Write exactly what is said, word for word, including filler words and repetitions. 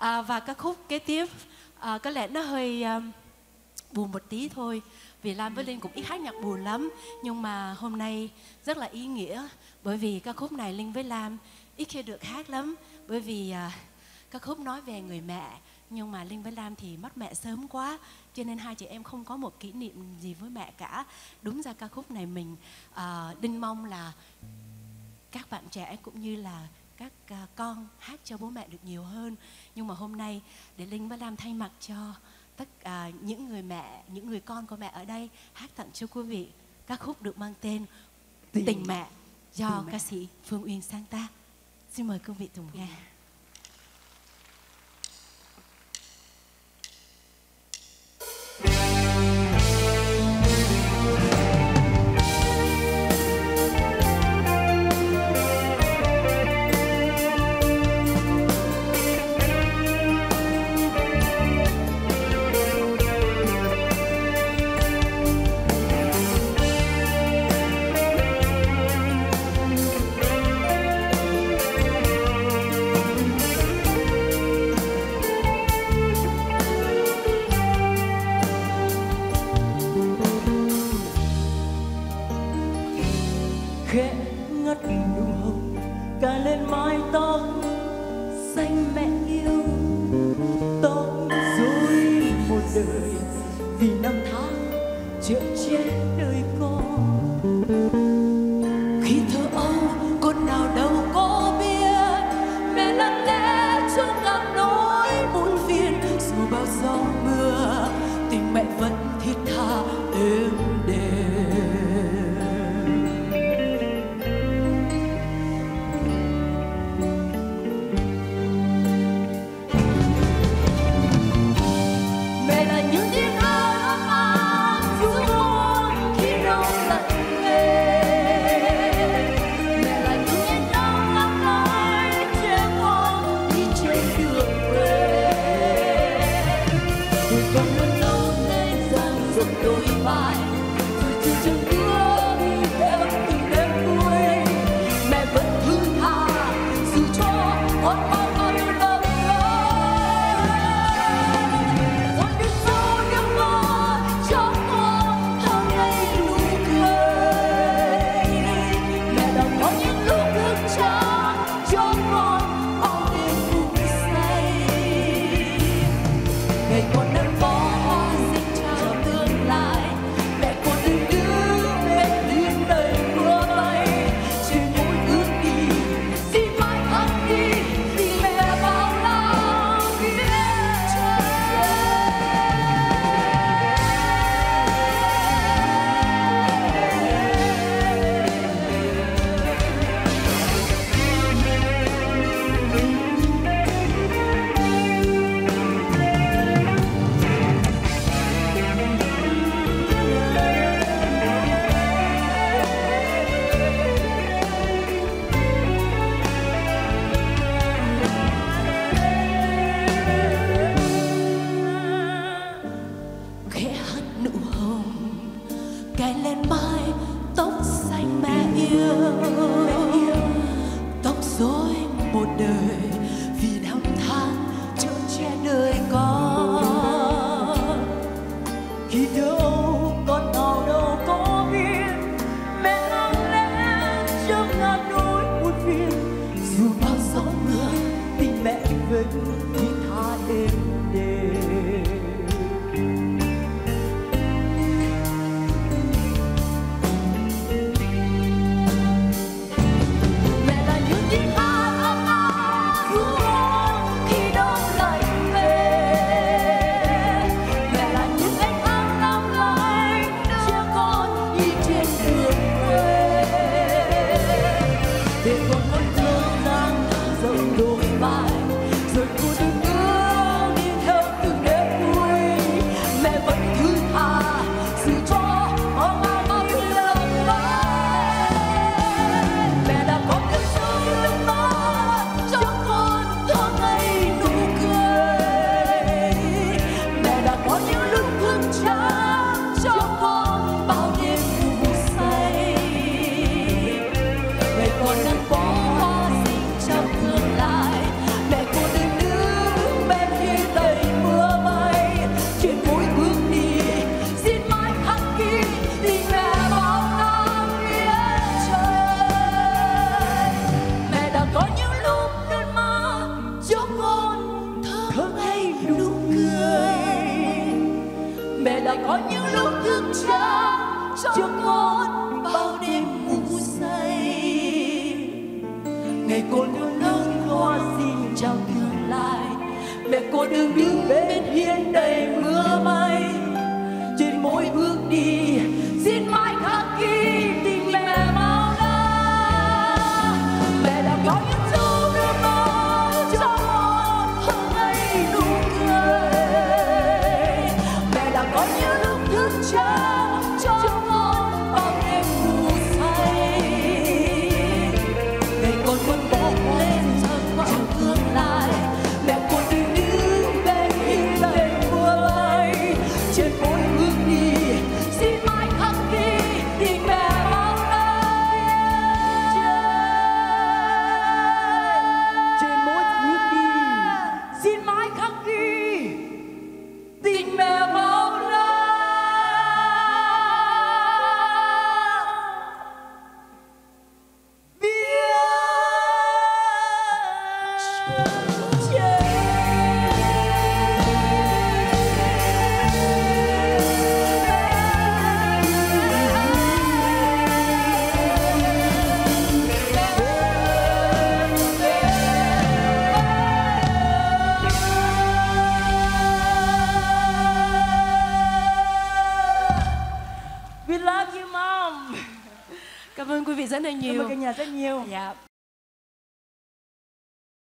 À, và ca khúc kế tiếp à, có lẽ nó hơi uh, buồn một tí thôi, vì Lam với Linh cũng ít hát nhạc buồn lắm. Nhưng mà hôm nay rất là ý nghĩa, bởi vì ca khúc này Linh với Lam ít khi được hát lắm. Bởi vì uh, ca khúc nói về người mẹ, nhưng mà Linh với Lam thì mất mẹ sớm quá, cho nên hai chị em không có một kỷ niệm gì với mẹ cả. Đúng ra ca khúc này mình uh, Linh mong là các bạn trẻ cũng như là các uh, con hát cho bố mẹ được nhiều hơn. Nhưng mà hôm nay để Linh với Lam thay mặt cho tất cả uh, những người mẹ, những người con của mẹ ở đây hát tặng cho quý vị ca khúc được mang tên Tình, Tình Mẹ do Tình ca mẹ. sĩ Phương Uyên sáng tác. Xin mời quý vị cùng nghe. Khẽ ngắt nụ hồng cài lên mái tóc xanh mẹ yêu, tóc rối một đời vì năm tháng chở che đời con. Khi thơ ấu con nào đâu có biết mẹ lặng lẽ trong ngàn nỗi muộn phiền, dù bao gió mưa tình mẹ vẫn thiết tha êm đềm. Cài lên mái tóc xanh mẹ yêu, tóc rối một đời vì năm tháng chở che đời con. Khi thơ ấu con nào đâu có biết mẹ lặng lẽ trong ngàn nỗi muộn phiền, dù bao gió mưa tình mẹ vẫn thiết tha êm đềm. Để con con thơ dang rộng đôi vai, rồi cô đừng ước đi đã có những lúc thức trắng cho con bao đêm ngủ say. Ngày cô nuôi nấng hoa xin chào tương lai, mẹ cô đừng đứng bên hiên đầy mưa bay. Trên mỗi bước đi xin mãi khắc ghi tình mẹ bao la. Mẹ đã có những dấu nước mắt cho con hôm nay nụ cười. Mẹ đã có những lúc thức trắng cho con bao đêm ngủ say. Ngày con vẫn bỏ lên trong tương lai, mẹ con đừng đứng bên hiên đầy mưa bay. Trên mỗi bước đi xin mãi khắc ghi tình mẹ bao la. Trên mỗi bước đi xin mãi khắc ghi tình mẹ bao la. We love you, Mom. Cảm ơn quý vị rất là Cảm nhiều. ơn cả nhà rất nhiều. Dạ.